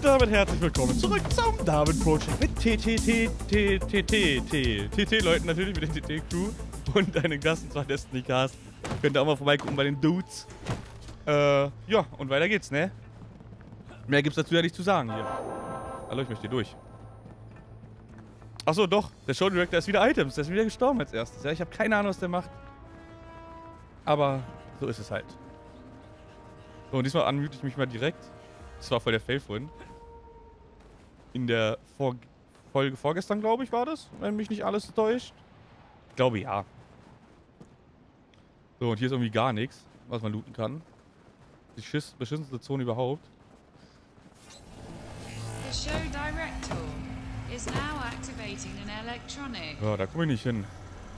Und damit herzlich willkommen zurück zum Darwin Project mit TT-Leuten natürlich, mit der TT-Crew und deinen Gast, und zwar Destiny Cast. Könnt ihr auch mal vorbeigucken bei den Dudes. Ja, und weiter geht's, ne? Mehr gibt's dazu ja nicht zu sagen hier. Hallo, ich möchte hier durch. Achso, doch, der Show Director ist wieder Items, der ist wieder gestorben als erstes. Ja, ich habe keine Ahnung, was der macht. Aber so ist es halt. So, und diesmal unmute ich mich mal direkt. Das war voll der Fail vorhin. In der Folge vorgestern, glaube ich, war das, wenn mich nicht alles täuscht. Ich glaube, ja. So, und hier ist irgendwie gar nichts, was man looten kann. Die beschissenste Zone überhaupt. The show director is now activating an electronic. Ja, da komme ich nicht hin.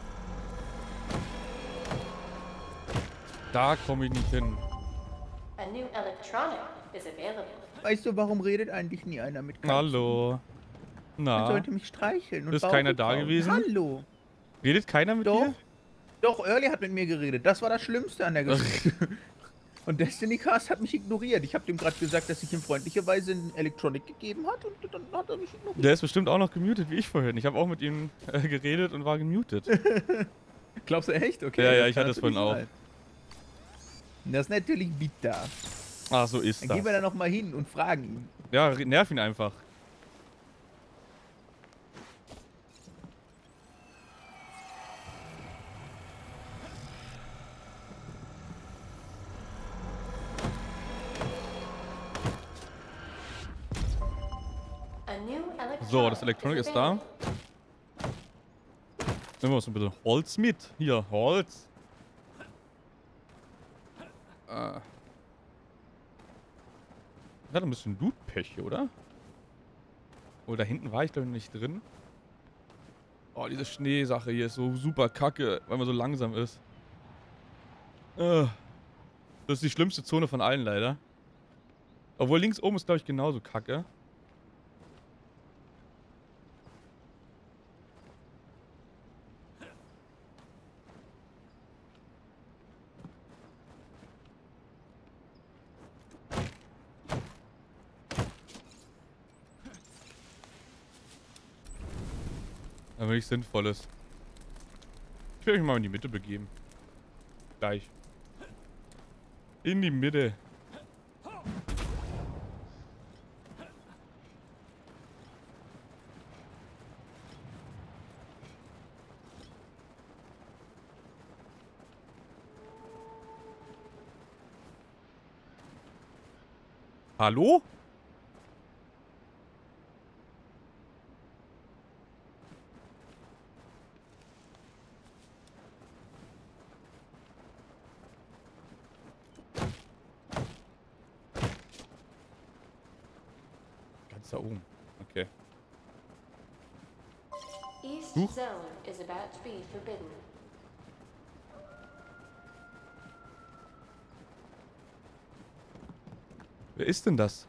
Da komme ich nicht hin. A new electronic is available. Weißt du, warum redet eigentlich nie einer mit Katzen? Hallo. Man Na, sollte mich streicheln und ist Bauch keiner da kauen. gewesen? Hallo. redet keiner mit Doch. dir? Doch, Early hat mit mir geredet. Das war das Schlimmste an der Geschichte. Und Destiny Cast hat mich ignoriert. Ich habe dem gerade gesagt, dass ich ihm freundlicherweise einen Electronic gegeben hat und dann hat er mich ignoriert. Der ist bestimmt auch noch gemutet, wie ich vorhin. Ich habe auch mit ihm geredet und war gemutet. Glaubst du echt? Okay. Ja, ja, das ich kann hatte es vorhin auch. natürlich sein. Das ist natürlich bitter. Ah, so ist Dann das. gehen wir da nochmal hin und fragen ihn. Ja, nerv ihn einfach. A new electronic So, das Electronic ist da. Nehmen wir uns ein bisschen Holz mit. Hier, Holz. Ich hatte ein bisschen Loot-Pech, oder? Oh, da hinten war ich, glaube ich, nicht drin. Oh, diese Schneesache hier ist so super kacke, weil man so langsam ist. Das ist die schlimmste Zone von allen, leider. Obwohl links oben ist, glaube ich, genauso kacke. Aber nichts Sinnvolles. Ich will mich mal in die Mitte begeben. Gleich. In die Mitte. Hallo? Da oben. Okay. East Huch. zone is about to be forbidden. Wer ist denn das?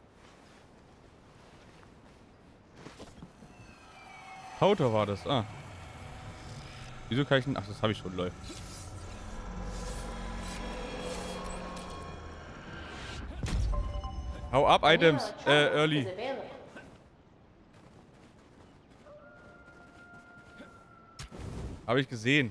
Hauter war das. Ah. Wieso kann ich denn... Ach, das habe ich schon, läuft. Hau ab, Items. Early. Is available. Habe ich gesehen.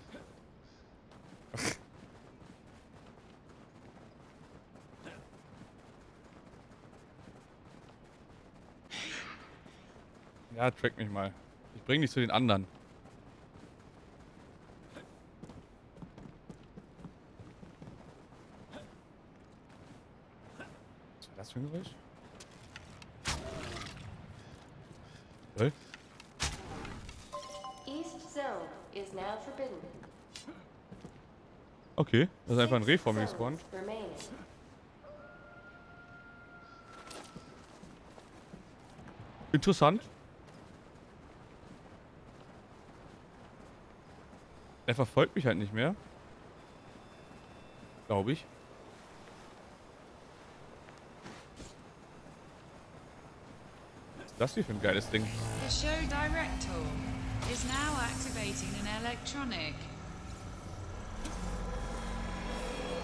Ja, track mich mal. Ich bring dich zu den anderen. Was war das für ein Geräusch? Hey? East zone is now forbidden. Okay, das ist einfach ein Reh vor mir Zones gespawnt. remaining. Interessant. Er verfolgt mich halt nicht mehr. Glaube ich. Was ist das hier für ein geiles Ding? The show director is now activating an electronic.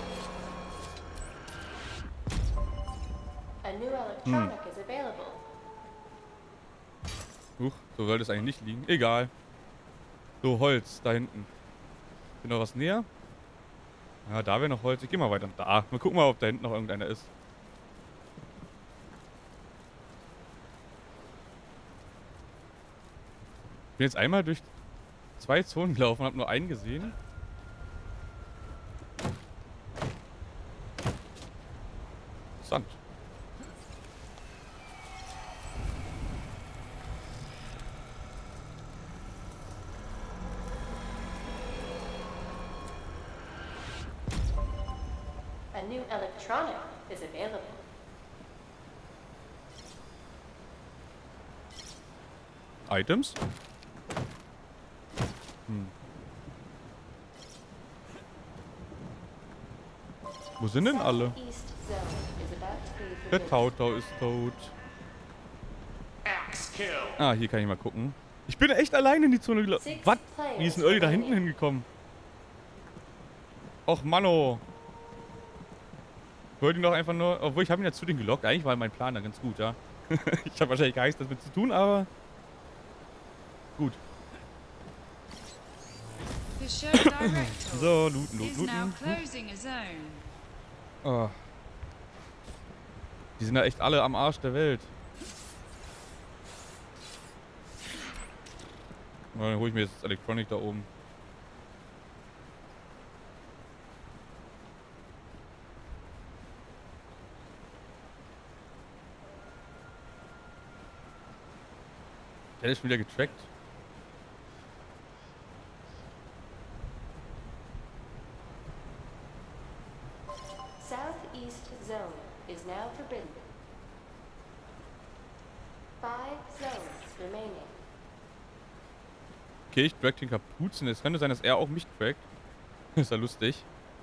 A new electronic is available. Huch, so sollte es eigentlich nicht liegen. Egal. So, Holz, da hinten. Bin noch was näher? Ja, da wäre noch Holz. Ich geh mal weiter. Da. Mal gucken mal, ob da hinten noch irgendeiner ist. Ich bin jetzt einmal durch 2 Zonen gelaufen und habe nur einen gesehen. Interessant. A new electronic is available. Items? Wo sind denn alle? East zone is about to be Der forbidden. Tautau ist tot. Ah, hier kann ich mal gucken. Ich bin echt alleine in die Zone gelaufen. Was? Wie ist denn Early da hinten hingekommen? Och, Manno. Ich wollte ihn doch einfach nur... Obwohl, ich habe ihn ja zu den gelockt. Eigentlich war mein Plan da ganz gut, ja. Ich habe wahrscheinlich gar nichts damit zu tun, aber... Gut. The show director So, looten, is looten, now looten. closing a zone. Oh. Die sind ja echt alle am Arsch der Welt. Na, dann hole ich mir jetzt das Electronic da oben. Der ist schon wieder getrackt. Southeast zone is now forbidden. 5 zones remaining. Okay, ich track den Kapuzen. Es könnte sein, dass er auch mich trackt. Ist ja lustig.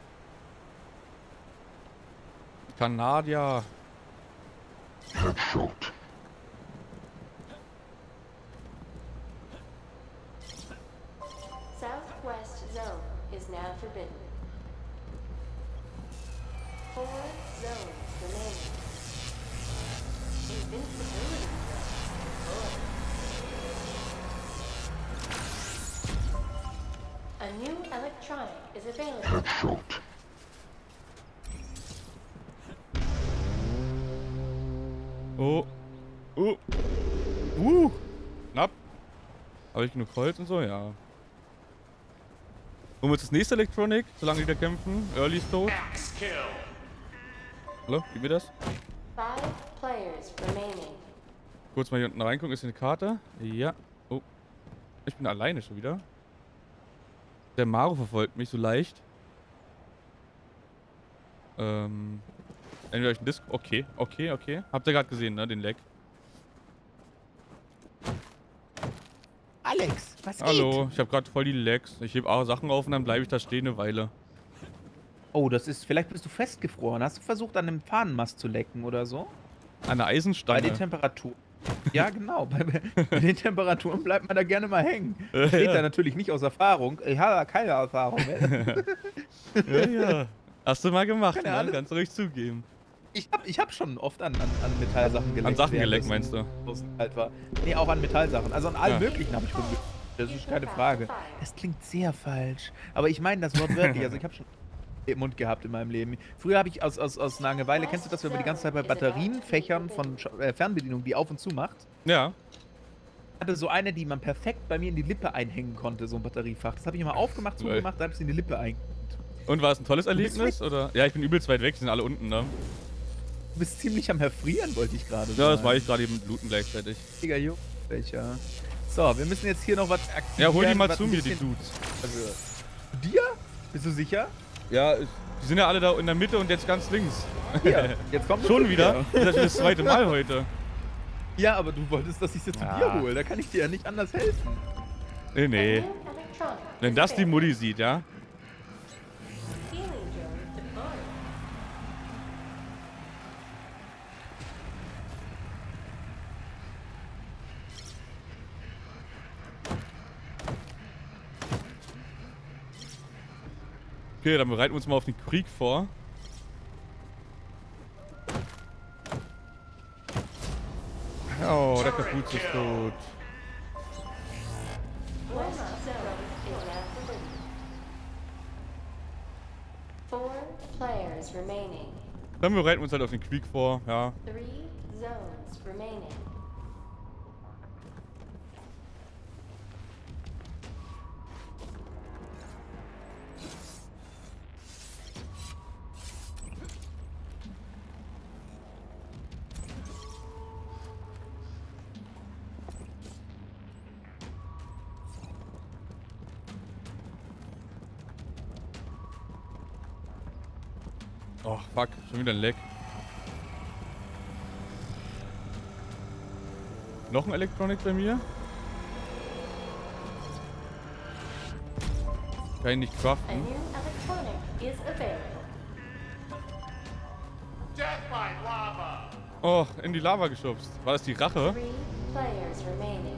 Kanadier. Headshot. Southwest zone is now forbidden. 4 zones remaining. Invincibility zone deployed. A new electronic is available. Headshot. Oh. Oh. Knapp. Habe ich genug Holz und so? Ja. Holen wir uns das nächste Electronic, solange die da kämpfen. Early ist tot. Hallo, gib mir das. 5 players remaining. Kurz mal hier unten reingucken, ist hier eine Karte? Ja. Oh. Ich bin alleine schon wieder. Der Maru verfolgt mich so leicht. Entweder euch ein Disc. Okay, okay, okay. Habt ihr gerade gesehen, ne? Den Leck. Alex, was Hallo, geht? ich habe gerade voll die Lecks. Ich heb auch Sachen auf und dann bleibe ich da stehen eine Weile. Oh, das ist... Vielleicht bist du festgefroren. Hast du versucht, an einem Fahnenmast zu lecken oder so? An der Bei Eisenstange. den Temperaturen. Ja, genau. Bei den Temperaturen bleibt man da gerne mal hängen. Ich rede da natürlich nicht aus Erfahrung. Ich habe keine Erfahrung. Ja, ja. Hast du mal gemacht, Keine ne? Ahnung. Kannst du ruhig zugeben. Ich hab schon oft an Metallsachen geleckt. An Sachen geleckt, während meinst du? es kalt war. Nee, auch an Metallsachen. Also an allem Ja. Möglichen habe ich rumgeleckt. Das ist keine Frage. Das klingt sehr falsch. Aber ich meine das wortwörtlich. Also ich habe schon im Mund gehabt in meinem Leben. Früher habe ich aus Langeweile, kennst du das, wenn man die ganze Zeit bei Batterienfächern von Fernbedienung die auf und zu macht? Ja. Hatte so eine, die man perfekt bei mir in die Lippe einhängen konnte, so ein Batteriefach. Das habe ich immer aufgemacht, Lol. zugemacht, da habe ich sie in die Lippe eingehängt. Und war es ein tolles bist Erlebnis? Oder? Ja, ich bin übelst weit weg, die sind alle unten, ne? Du bist ziemlich am Erfrieren, wollte ich gerade sagen. Ja, das war ich gerade eben mit Looten gleichzeitig. Mega Jugendlicher. So, wir müssen jetzt hier noch was aktivieren. Ja, hol die mal was zu ein mir, die bisschen- Dudes. Also, zu dir? Bist du sicher? Ja, die sind ja alle da in der Mitte und jetzt ganz links. Hier, jetzt kommt Schon wieder? Das ist das zweite Mal heute. Ja, aber du wolltest, dass ich sie zu Ja. dir hole. Da kann ich dir ja nicht anders helfen. Nee, A nee. new electronic Wenn is das die available. Mutti sieht, ja? Healing drone deployed. Okay, dann bereiten wir uns mal auf den Krieg vor. Oh, der Kapuz ist tot. players remaining. Dann bereiten wir uns halt auf den Krieg vor, ja. 3 zones remaining. Oh, fuck. Schon wieder ein Leck. Noch ein Electronic bei mir? Kann ich nicht A craften. new electronic is available. Oh, in die Lava geschubst. War das die Rache? 3 players remaining.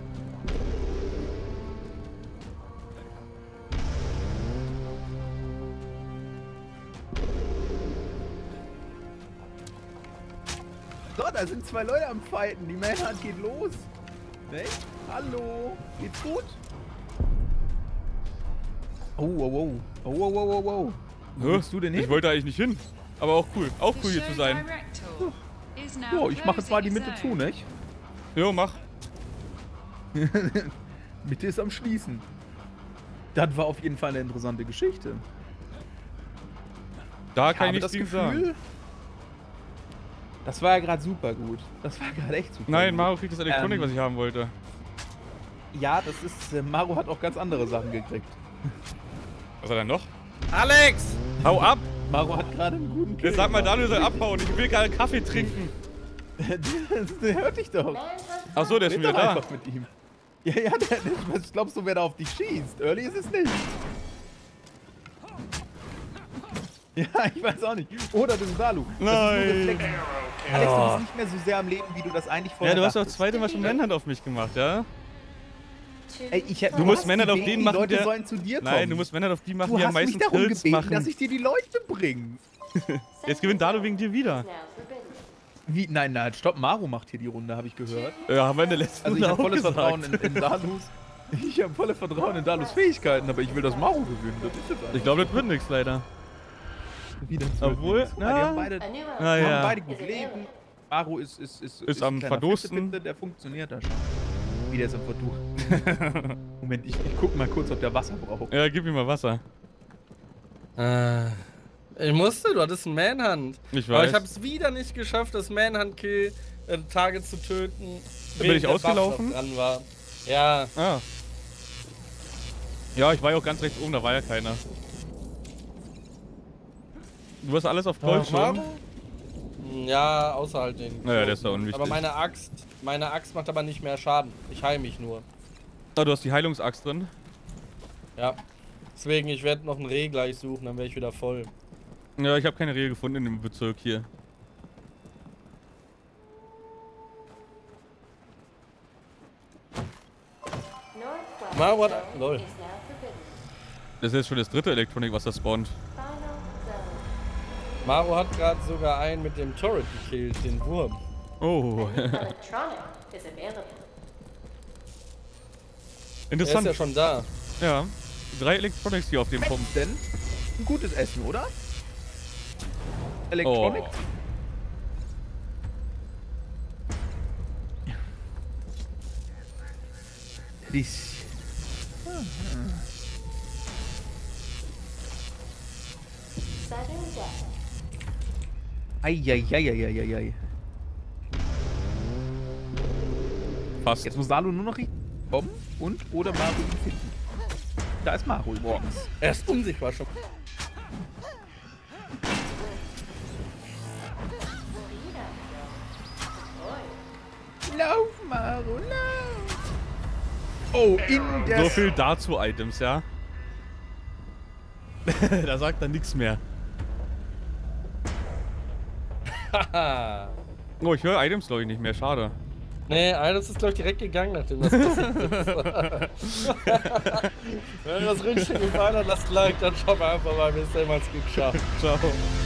So, da sind 2 Leute am Fighten. Die Manhunt geht los. Ne? Hallo? Geht's gut? Oh, oh, oh. Oh, oh, oh, oh, oh. Wo willst du denn hin? Ich wollte eigentlich nicht hin. Aber auch cool. Auch cool hier zu sein. So, ich mache jetzt mal die Mitte zu, nicht? Jo, mach. Mitte ist am Schließen. Das war auf jeden Fall eine interessante Geschichte. Da Ich kann habe ich das nichts gegen Gefühl, sagen. das war ja gerade super gut. Das war gerade echt super Nein, gut. Mario kriegt das Electronic, was ich haben wollte. Ja, das ist... Mario hat auch ganz andere Sachen gekriegt. Was hat er noch? Alex! Hau ab! Mario hat gerade einen guten Kill. Jetzt sag mal, gemacht. Daniel soll abhauen. Ich will gerade Kaffee trinken. Der hört dich doch. Manhunt Achso, der ist Red schon doch wieder da. einfach mit ihm. Ja, ja, was glaubst du, wer da auf dich schießt? Early ist es nicht. Ja, ich weiß auch nicht. Oder den Salu. Das ist nur Nein. Reflex. Alex, du bist nicht mehr so sehr am Leben, wie du das eigentlich Ja, vorher du hast doch dachtest. zweite Mal schon Manhunt auf mich gemacht, ja? Ey, Du musst hast Manhunt auf gebeten, den die machen, Leute der- sollen zu dir kommen. Nein, du musst Manhunt auf die machen, Du die am hast mich meisten darum Kills gebeten, machen. dass ich dir die Leute bringe. Jetzt gewinnt Dado wegen dir wieder. Wie? Nein, nein, stopp, Maru macht hier die Runde, habe ich gehört. Ja, haben wir in der letzten Also ich Runde habe auch volles gesagt. Vertrauen in Dalus. Ich habe volles Vertrauen in Dalus Fähigkeiten, aber ich will, dass Maru gewinnt. Das ist jetzt einfach. Ich glaube, das wird nichts leider. Wieder Obwohl, die haben beide, A new Na die ja. haben beide gut leben. Maru ist am ein kleiner Verdursten. Fitze, der funktioniert da schon. Wie der ist am Verdursten. Moment, ich guck mal kurz, ob der Wasser braucht. Ja, gib mir mal Wasser. Ich musste, du hattest einen Manhunt. Ich Aber weiß. ich habe es wieder nicht geschafft, das Manhunt-Kill Target zu töten. Bin ich während der Buff ausgelaufen? noch dran war. Ja, Ah. Ja, ich war ja auch ganz rechts oben, da war ja keiner. Du hast alles auf Gold schon. Maru? Ja, außer halt den. Naja, der ist ja unwichtig. Aber meine Axt macht aber nicht mehr Schaden. Ich heile mich nur. Ah, du hast die Heilungsaxt drin. Ja. Deswegen, ich werde noch einen Reh gleich suchen, dann wäre ich wieder voll. Ja, ich habe keine Rehe gefunden in dem Bezirk hier. Northwest Maru hat- zone lol. is now forbidden. Das ist jetzt schon das dritte Electronic, was da spawnt. Final zone. Maru hat gerade sogar einen mit dem Turret gekillt, den Wurm. Oh, Electronic is available. Der ist interessant. ja schon da. Ja, 3 Electronics hier auf dem Punkt. Denn ein gutes Essen, oder? Electronic? Oh. Dies. Sudden death. Eieieiei. Fast. Jetzt muss Salu nur noch richtig kommen und oder Maru ihn finden. Da ist Maru übrigens. Er ist unsichtbar schon. Lauf, Maru, lauf! Oh, in der... So viel dazu Items, ja. Da sagt er nichts mehr. Haha. Oh, ich höre Items glaube ich nicht mehr, schade. Nee, eines ist glaube ich direkt gegangen, nachdem das passiert ist. Wenn euch das Ründchen gefallen hat, lasst ein Like, dann schaut mal einfach mal, wie es jemals geschafft. Ciao.